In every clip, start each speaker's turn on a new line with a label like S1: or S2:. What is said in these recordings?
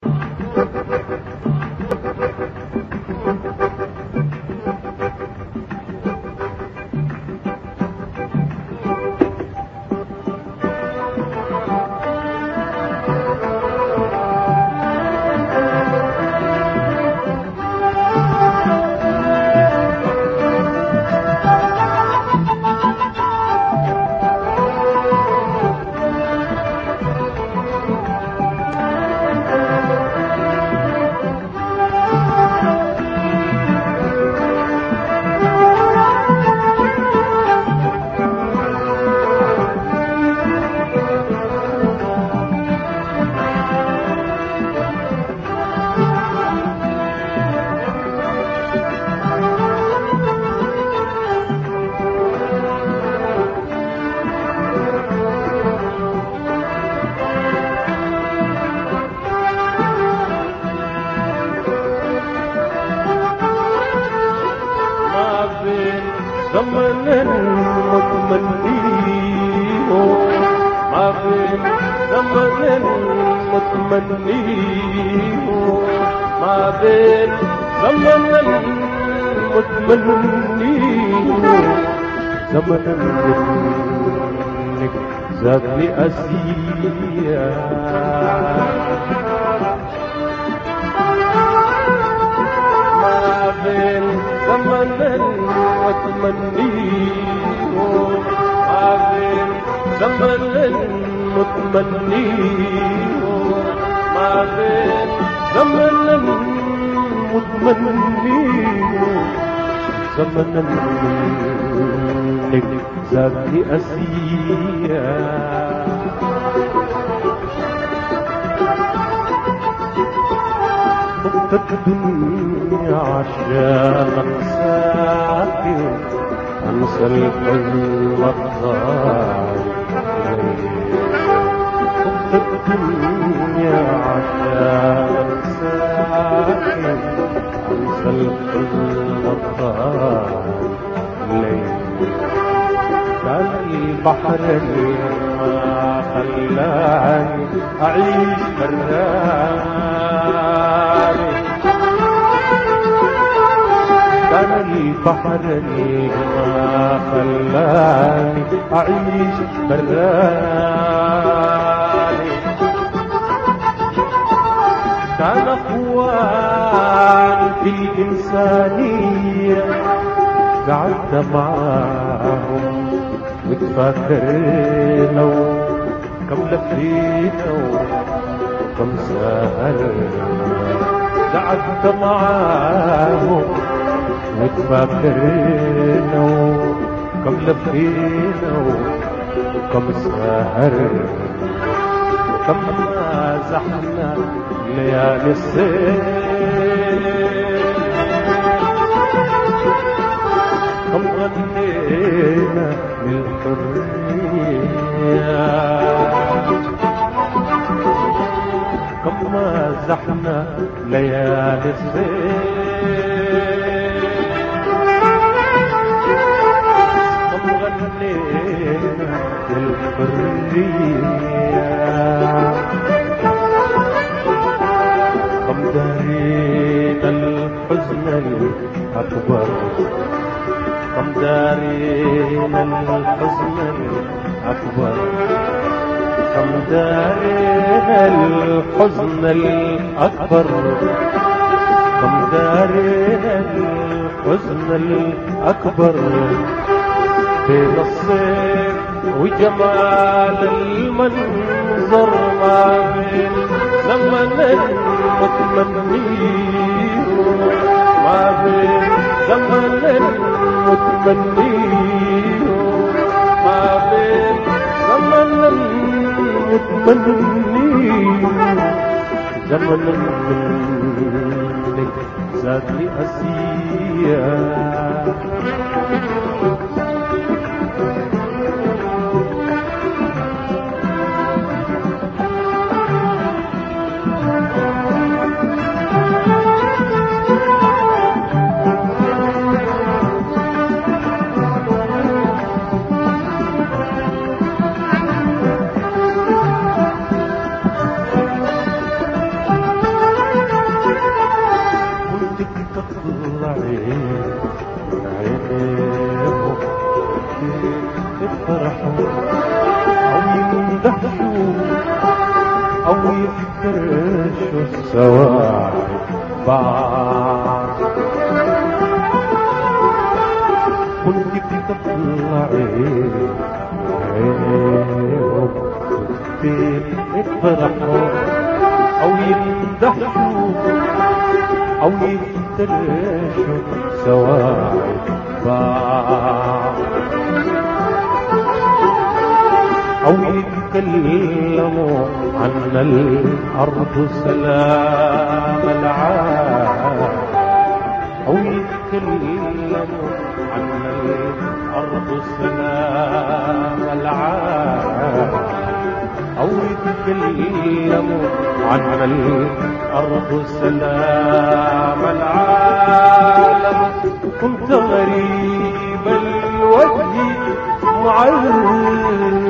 S1: زمن المتمنين ما بين زمن المتمنين ما بين زمن المتمنين زمن منك زادني أسيا ما بين زمن المتمنين ما بين زمن المتمنين ما بين زمن المتمنين زمن منك زادني أسيا طبت الدنيا عشان انساك انسى الحزن الضايع طبت الدنيا عشان انساك انسى الحزن الضايع كان البحر ما خلاني اعيش براني كان البحر ما خلاني أعيش براني كان أخوان في الإنسانية قعدت معاهم وتفكرنا وكم لفينا وكم سهرنا قعدت معاهم وتفكرنا وكم لفينا وكم سهرنا وكم مازحنا ليالي الصيف كم غنينا للحرية كم مازحنا ليالي الصيف كم غنينا للحرية كم دارينا الحزن الأكبر كم دارينا الحزن الأكبر كم دارينا الحزن الأكبر كم دارينا الحزن الأكبر بين الصيف وجمال المنظر ما بين زمن المتمنين ما بين زمن المتمنين ما بين زمن المتمنين زمن منك زادني أسيا يدرشوا السواعد بعض. كنت بتطلعي عينيهم يفرحوا أو يمدحوا أو يدرشوا سواعد بعض، أو يتكلموا عن الأرض سلام العالم، أو يتكلموا عن الأرض سلام العالم، أو يتكلموا عن الأرض سلام العالم. كنت غريب الوجه معرب،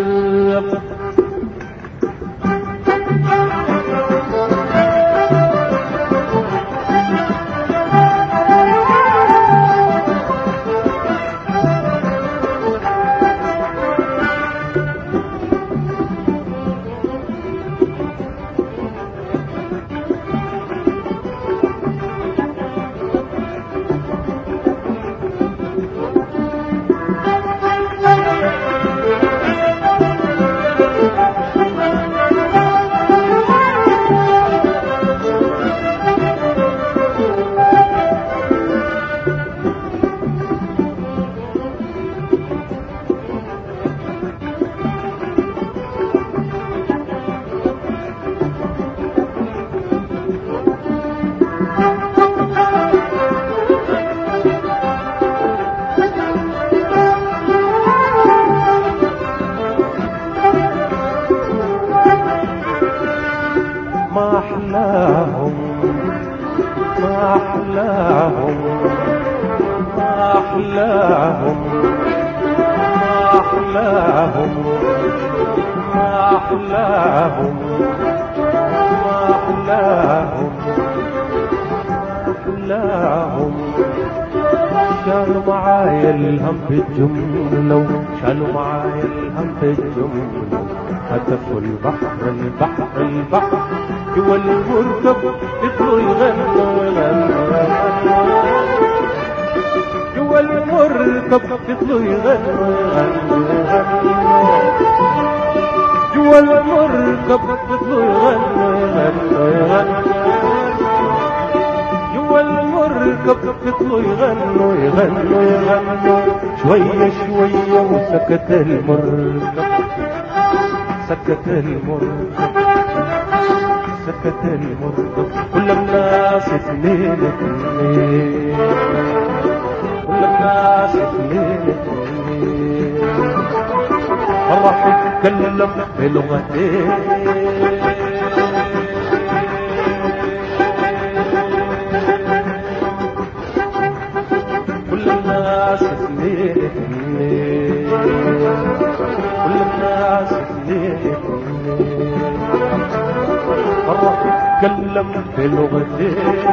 S1: ما أحلاهم ما أحلاهم ما أحلاهم ما أحلاهم ما أحلاهم ما أحلاهم أحلاهم. شالوا معايا الهم بالجملة، شالوا معايا الهم بالجملة، هتفوا البحر البحر البحر جوا المركب يطلعوا يغنوا يغنوا جوا المركب يطلعوا يغنوا يغنوا جوا المركب يطلعوا يغنوا يغنوا جوا المركب يطلعوا يغنوا يغنوا يغنوا. شوية شوية وسكت المركب، سكت المركب، سكت المركب. كل الناس اثنين اثنين، كل الناس اثنين اثنين، راح يتكلم بلغتين. كل الناس اثنين اثنين، كل الناس اثنين اثنين، راح يتكلم بلغتين.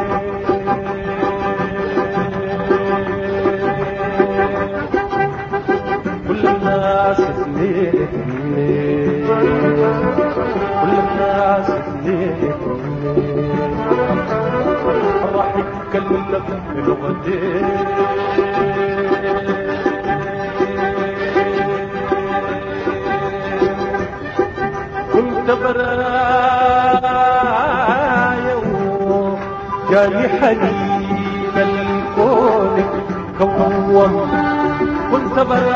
S1: كل الناس اثنين اثنين، كل الناس اثنين اثنين، راح يتكلم بلغتين. كنت برايا جاني حنين الكون كوم، كنت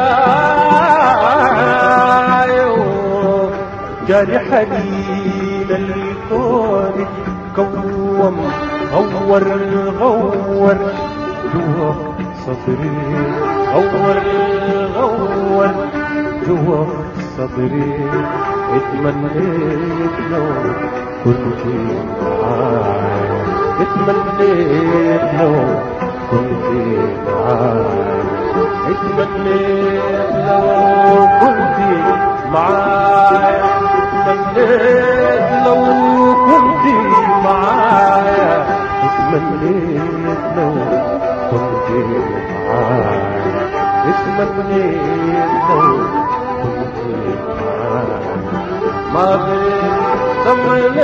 S1: برايا جاني حنين الكون كوم. غور غور جوا صدري، غور غور جوا صدري. اتمنيت لو كنت معايا، اتمنيت لو كنت معايا، اتمنيت لو كنت معايا، اتمنيت لو كنت معايا، اتمنيت لو كنت معايا، اتمنيت لو كنت معايا. ما بين دمعي زمن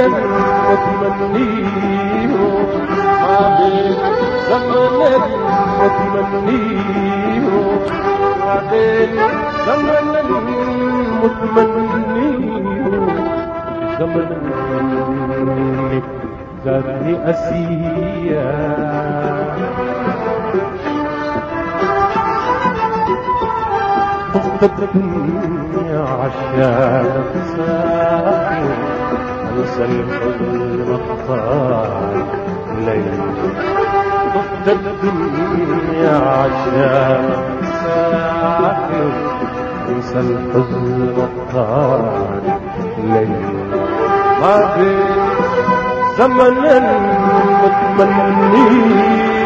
S1: متمنيه ما بين زمن متمنيه ما بين زمن متمنيه زمن ذاتي أسيا طفت الدنيا عشان تسافر انسى الحزن مقطع الليل طفت الدنيا عشان تسافر انسى الحزن مقطع الليل ما بين زمن متمنيه